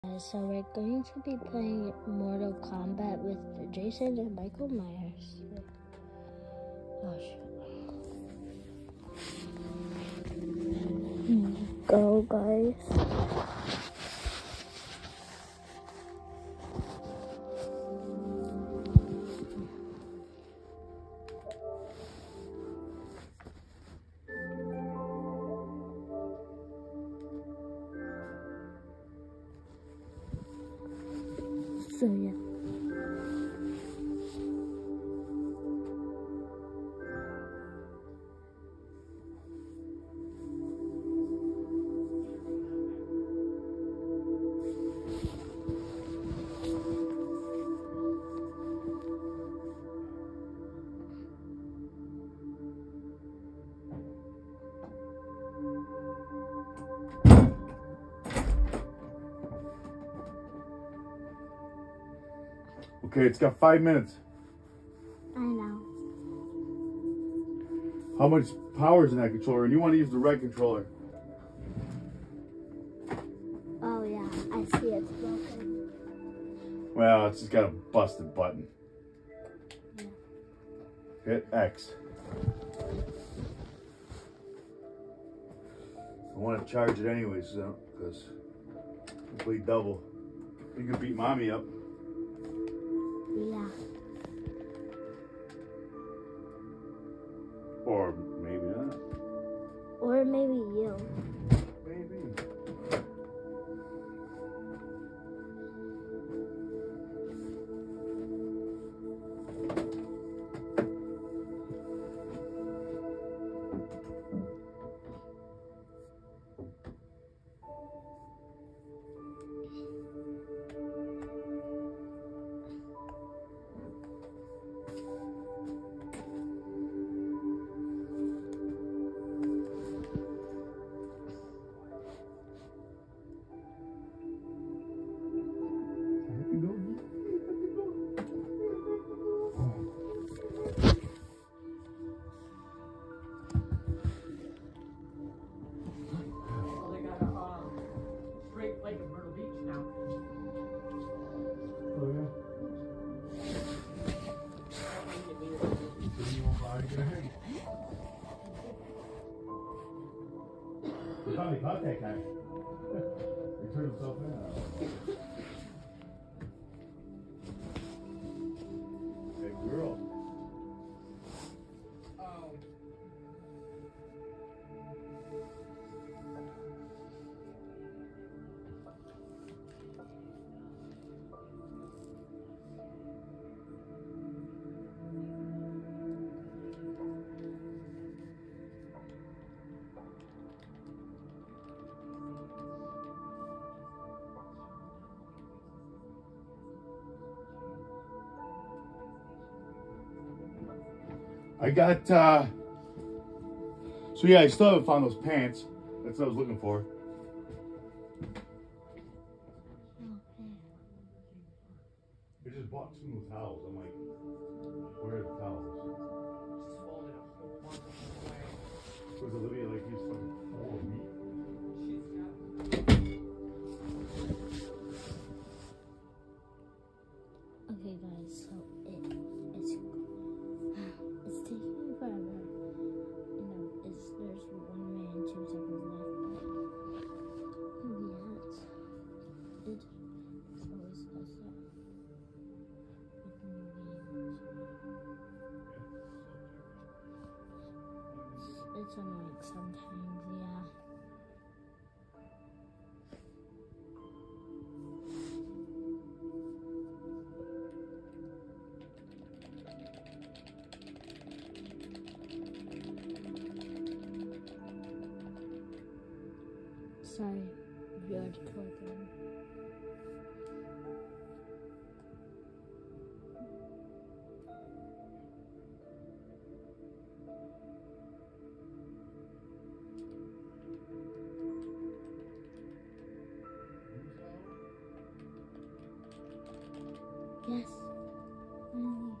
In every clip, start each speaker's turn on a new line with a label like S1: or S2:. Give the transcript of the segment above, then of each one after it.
S1: So we're going to be playing Mortal Kombat with Jason and Michael Myers. Oh shit. Go, guys. So yeah.
S2: Okay, it's got 5 minutes.
S1: I know.
S2: How much power is in that controller? And you want to use the red controller.
S1: Oh yeah, I see it's broken.
S2: Well, it's just got a busted button.
S1: Yeah.
S2: Hit X. I want to charge it anyways, so, because we play double. You can beat mommy up.
S1: Yeah.
S2: Or maybe not.
S1: Or maybe you.
S2: Maybe. You finally caught that guy. He turned himself in. Hey, girl.
S3: Oh.
S2: I got, so yeah, I still haven't found those pants. That's what I was looking for.
S1: Okay.
S2: I just bought 2 new towels. I'm like, where are the towels?
S3: Just folded a whole bunch of them away.
S2: Was Olivia like, he's fucking 4 of me?
S1: Okay, guys. So it's taking me forever. You know, there's 1 minute and 2 seconds left. But yeah, it's always does that. With new games. It's annoying sometimes, yeah. Sorry, if you already called them. Yes. Finally.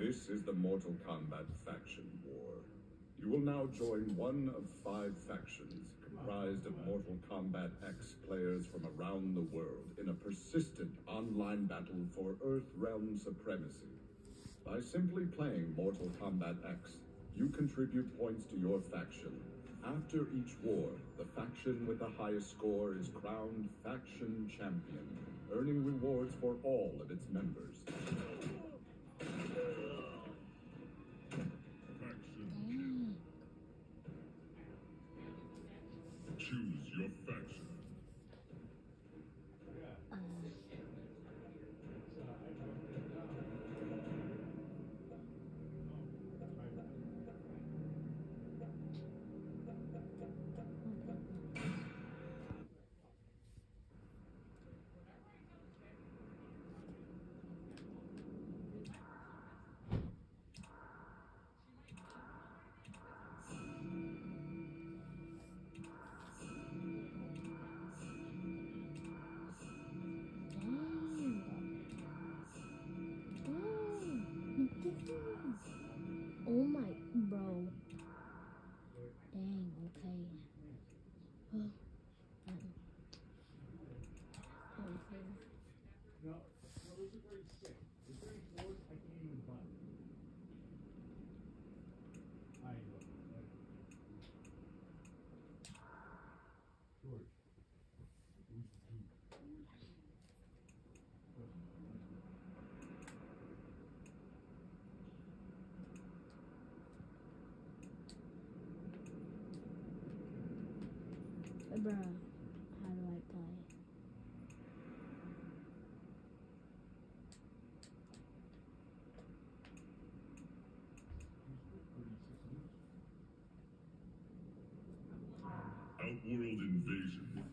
S4: This is the Mortal Kombat Faction War. You will now join one of 5 factions comprised of Mortal Kombat X players from around the world in a persistent online battle for Earth Realm supremacy. By simply playing Mortal Kombat X, you contribute points to your faction. After each war, the faction with the highest score is crowned Faction Champion, earning rewards for all of its members. Choose your faction.
S1: Oh my, bro. Dang, okay. Okay.
S2: No, those are grade 6. The grade 4s, I can't even find. I know. George.
S1: Bruh, how do I play?
S4: Outworld Invasion.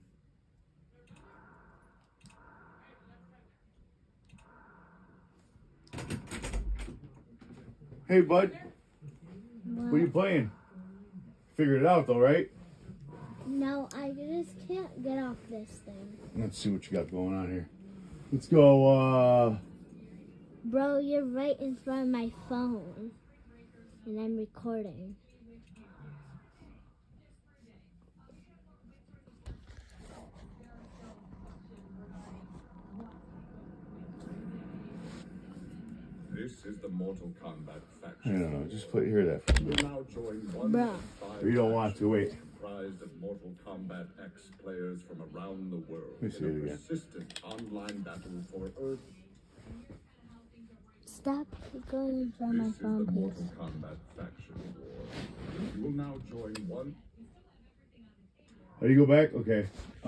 S2: Hey, bud.
S1: What?
S2: What are you playing? Figured it out, though, right?
S1: No, I just can't get off this thing.
S2: Let's see what you got going on here. Let's go,
S1: Bro, you're right in front of my phone. And I'm recording.
S4: This is the Mortal Kombat
S2: I
S4: Faction.
S2: don't know, just put here that.
S4: You will now join one
S1: Bruh.
S4: of 5
S2: You don't want to, wait.
S4: factions comprised of Mortal Kombat X players from around the world
S2: Let me see
S4: in
S2: it
S4: a
S2: again.
S4: persistent online battle for Earth.
S1: Stop going in front of my
S4: This is the
S1: phone,
S4: Mortal
S1: please.
S4: Kombat Faction War. You will now join one.
S2: Oh, you go back? Okay.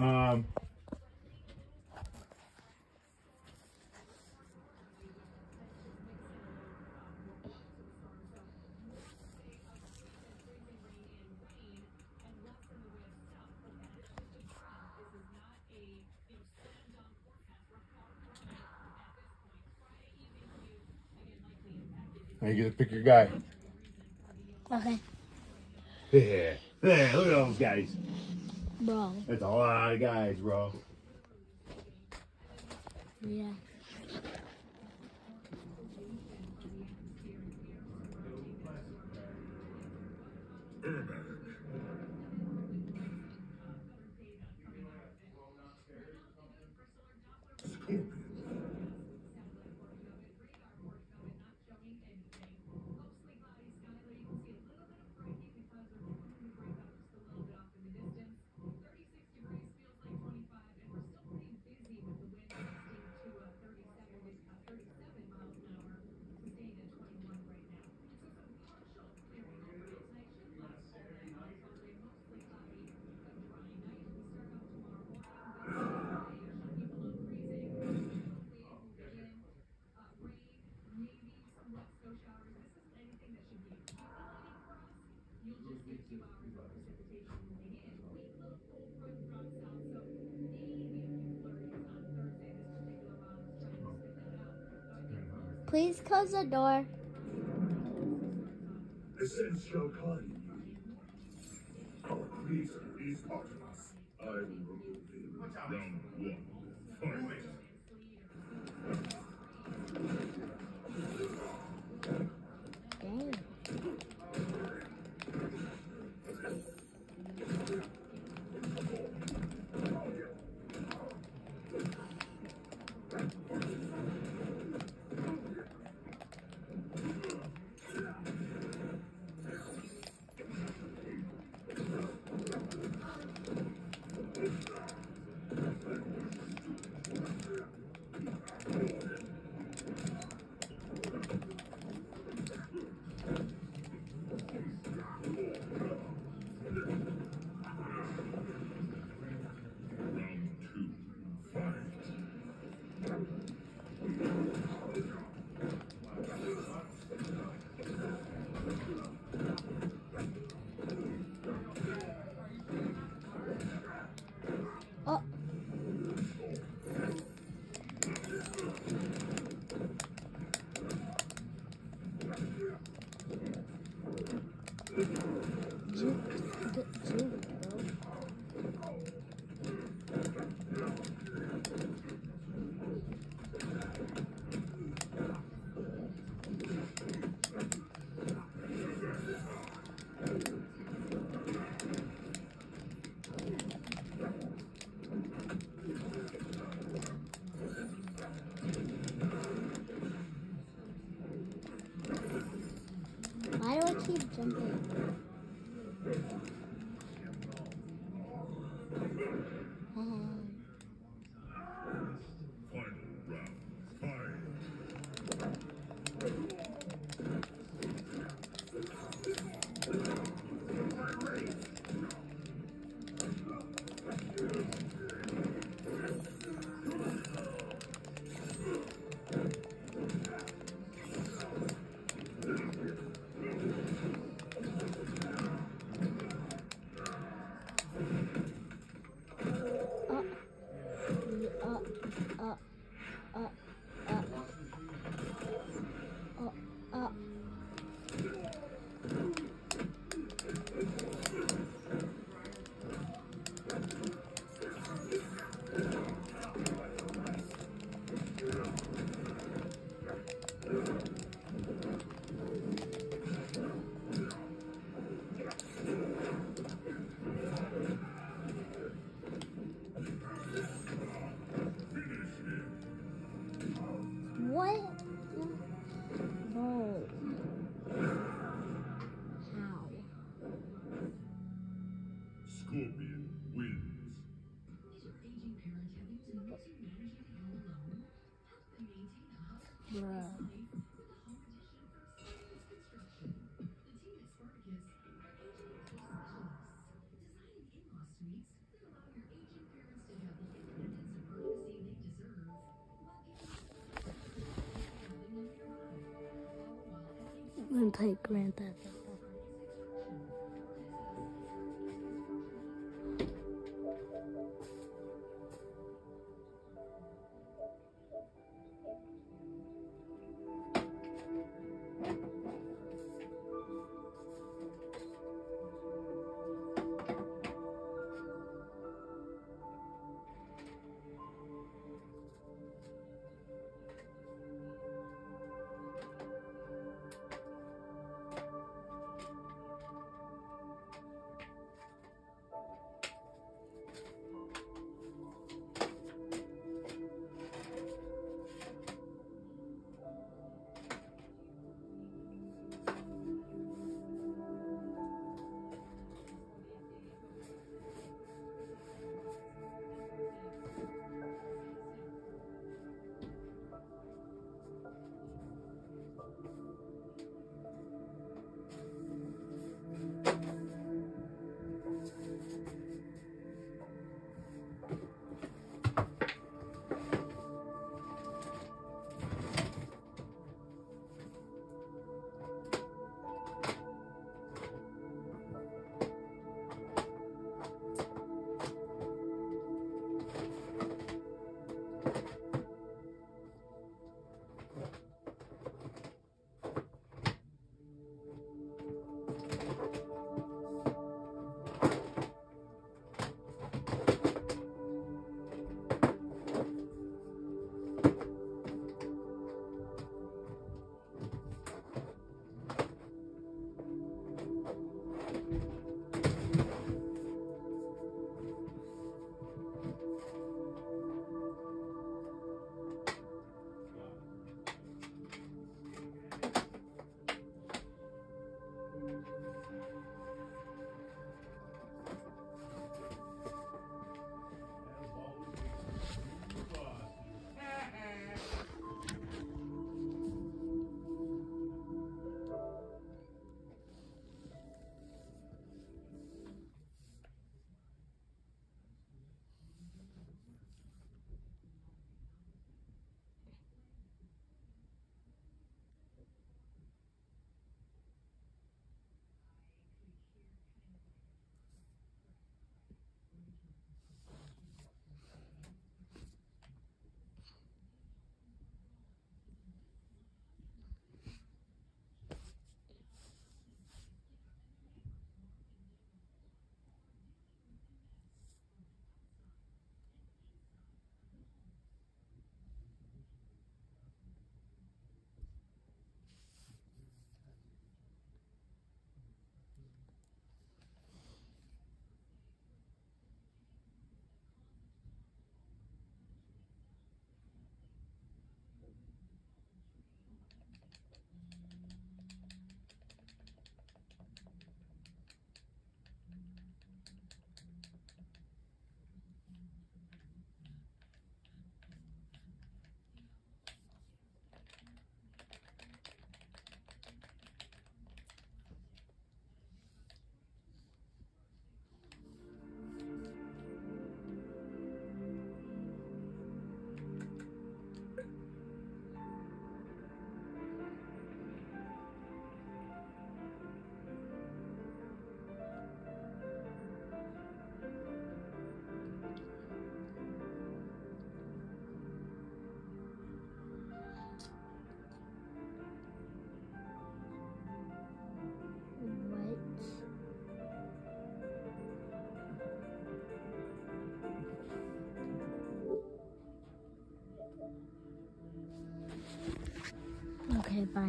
S2: Now you get to pick your guy.
S1: Okay.
S2: Yeah. Yeah, look at those guys.
S1: Bro.
S2: That's a lot of guys, bro.
S1: Yeah. Please close the door.
S4: The sense shall climb you. Our creator is part of us. I will remove him. Round 1. Fight.
S1: Oh. Get jiggy, bro. Why do I keep jumping?
S4: Final round. Fight.
S1: What? No. How?
S4: Scorpion wins.
S1: Bruh. I'm gonna play Grand Theft Auto.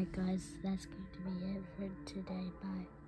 S1: Alright guys, that's going to be it for today. Bye.